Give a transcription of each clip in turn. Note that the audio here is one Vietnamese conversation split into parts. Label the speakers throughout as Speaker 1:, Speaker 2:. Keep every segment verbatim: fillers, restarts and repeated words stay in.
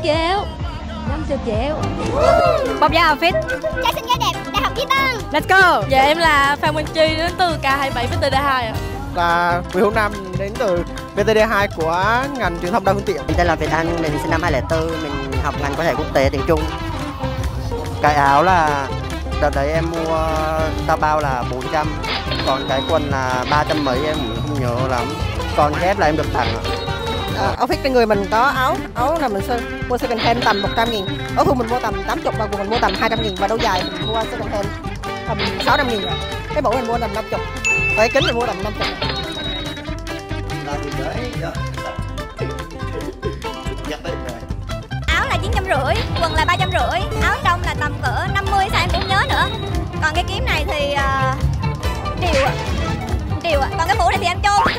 Speaker 1: triệu. năm mươi triệu.
Speaker 2: Bọc da outfit.
Speaker 3: Trai xinh gái đẹp, Đại học Chí Tân.
Speaker 2: Let's go.
Speaker 1: Dạ em là Phan Quang Chi đến từ K hai mươi bảy vê tê đê hai ạ.
Speaker 4: Và Nguyễn Hữu Nam đến từ vê tê đê hai của ngành truyền thông đa phương tiện.
Speaker 5: Mình tên là Việt Anh, mình sinh năm hai không không bốn, mình học ngành quan hệ quốc tế tiếng Trung. Cái áo là đợt đấy em mua tao bao là bốn trăm, còn cái quần là ba trăm mấy, em cũng không nhớ lắm. Còn dép là em được tặng ạ.
Speaker 4: À, outfit trên người mình có áo áo là mình sơ, mua second hand tầm một trăm nghìn, áo thun mình mua tầm tám mươi và quần mình mua tầm hai trăm nghìn, và đôi giày mình mua second hand tầm sáu trăm nghìn. Cái mũ mình mua tầm năm mươi, cái kính mình mua tầm năm mươi.
Speaker 3: Áo là chín trăm rưỡi, quần là ba trăm rưỡi, áo trong là tầm cỡ năm mươi, sao em cũng nhớ nữa. Còn cái kiếm này thì uh, triệu ạ, triệu ạ. Còn cái mũ này thì em chôn.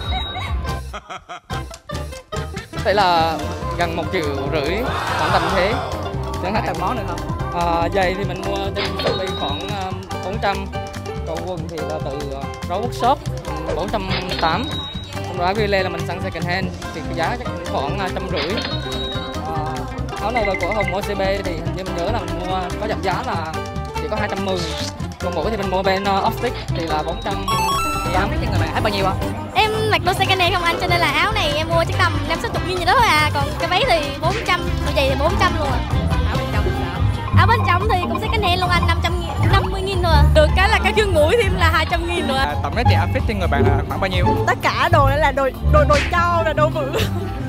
Speaker 6: Phải là gần một triệu rưỡi, khoảng tầm thế.
Speaker 2: Chẳng hạn tầm món được không?
Speaker 6: À, giày thì mình mua trên Shopee khoảng bốn trăm, còn quần thì là từ Gấu Workshop bốn trăm tám mươi. Còn áo Gile là mình săn second hand thì giá chắc khoảng trăm rưỡi. À, áo này là của Hồng ô xê bê thì hình như mình nhớ là mình mua có giảm giá là chỉ có hai trăm mười. Còn mũ thì mình mua bên uh, Optic thì là bốn trăm tám.
Speaker 2: Cái người bạn hết bao nhiêu ạ?
Speaker 1: Em mặc đồ second hand không anh, cho nên là áo này em mua chắc tầm năm sáu chục nghìn gì đó thôi à. Còn cái váy thì bốn trăm, đôi giày thì bốn trăm luôn à.
Speaker 2: Áo bên trong sao?
Speaker 1: Áo bên trong thì cũng second hand luôn anh, năm trăm nghìn, năm mươi nghìn thôi à. Được cái là cái chân mũi thêm là hai trăm nghìn nữa.
Speaker 6: À, tổng giá trị outfit trên người bạn là khoảng bao nhiêu?
Speaker 4: Tất cả đồ này là đồ đồ đồ cho, là đồ bự.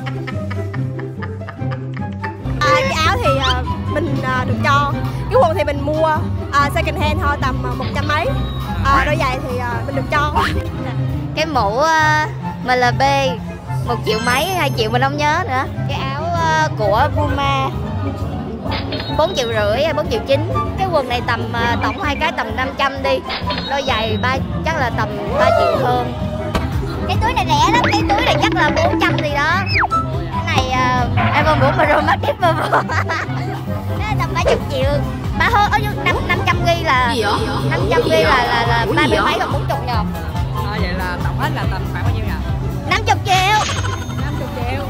Speaker 4: À, cái áo thì uh, mình uh, được cho, cái quần thì mình mua uh, second hand thôi tầm uh, một trăm mấy. Uh, đôi giày thì uh, mình được cho.
Speaker 3: Cái mũ uh, em lờ bê một triệu mấy, hai triệu mình không nhớ nữa. Cái áo uh, của Puma bốn triệu rưỡi, bốn triệu chín. Cái quần này tầm uh, tổng hai cái tầm năm trăm đi. Đôi giày ba chắc là tầm ba triệu hơn. Cái túi này rẻ lắm, cái túi này chắc là bốn trăm gì đó. Cái này uh, iPhone bốn Pro Max Pro. Nó tầm ba mươi triệu. Ba hơn ở năm năm trăm ghi là năm trăm ghi là là là ba mươi mấy còn bốn chục nhờ.
Speaker 2: À, vậy là tổng hết là tầm khoảng bao nhiêu nhỉ?
Speaker 3: năm mươi triệu.
Speaker 2: năm mươi triệu.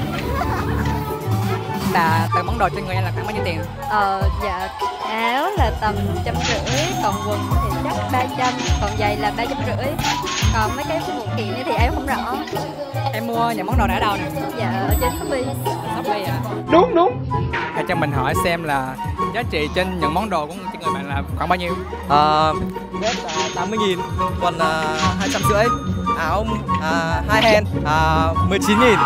Speaker 2: Là từ món đồ trên người anh là khoảng bao nhiêu tiền?
Speaker 1: Ờ dạ, áo là tầm trăm rưỡi, còn quần thì chắc ba trăm, còn giày là ba trăm rưỡi. Còn mấy cái phụ kiện thì em không rõ.
Speaker 2: Em mua những món đồ này ở đâu nè?
Speaker 1: Dạ ở trên Shopee.
Speaker 2: Shopee à?
Speaker 4: Đúng đúng.
Speaker 6: Hãy cho mình hỏi xem là giá trị trên những món đồ của trên người bạn là khoảng bao nhiêu?
Speaker 7: Ờ, vest là tám mươi nghìn, quần là hai trăm rưỡi, áo à, hai hand à, mười chín nghìn,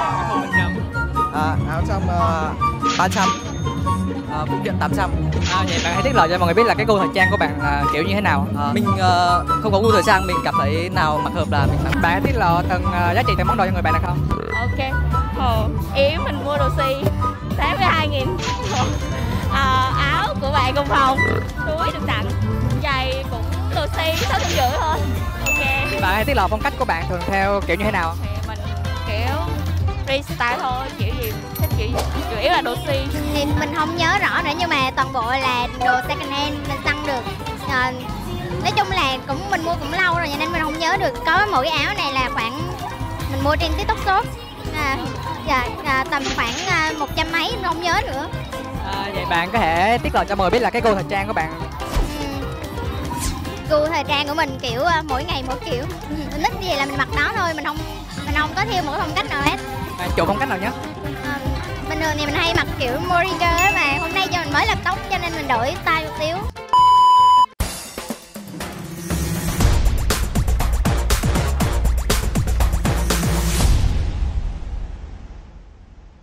Speaker 7: à, áo trong uh, ba trăm, à, phụ kiện tám trăm.
Speaker 2: À, vậy bạn hãy tiết lộ cho mọi người biết là cái gu thời trang của bạn là kiểu như thế nào?
Speaker 7: À, mình uh, không có gu thời trang, mình cảm thấy nào mặc hợp là mình mặc.
Speaker 2: Bạn hãy tiết lộ từng uh, giá trị từng món đồ cho người bạn được không?
Speaker 1: Ok. Ồ, Yến mình mua đồ xi tám mươi hai nghìn. À, áo của bạn cùng phòng, túi được tặng, giày cũng đồ xi sáu trăm rưỡi thôi. Ok.
Speaker 2: Bạn hãy tiết lộ phong cách của bạn thường theo kiểu như thế nào?
Speaker 1: Thì mình kiểu freestyle thôi, kiểu gì thích kiểu gì, chủ yếu là đồ xi.
Speaker 3: Thì mình không nhớ rõ nữa, nhưng mà toàn bộ là đồ second hand mình săn được. À, nói chung là cũng mình mua cũng lâu rồi, cho nên mình không nhớ được. Có mỗi cái áo này là khoảng mình mua trên TikTok Shop, à, dạ, à, tầm khoảng à, một trăm mấy, mình không nhớ nữa.
Speaker 2: À, vậy bạn có thể tiết lộ cho mọi người biết là cái gu thời trang của bạn?
Speaker 3: Gu thời trang của mình kiểu uh, mỗi ngày mỗi kiểu. Ừ, mình thích gì là mình mặc đó thôi, mình không mình không có theo một cái phong cách nào hết.
Speaker 2: À, chủ phong cách nào nhé?
Speaker 3: À, bình thường thì mình hay mặc kiểu Moringer ấy, mà hôm nay cho mình mới làm tóc cho nên mình đổi style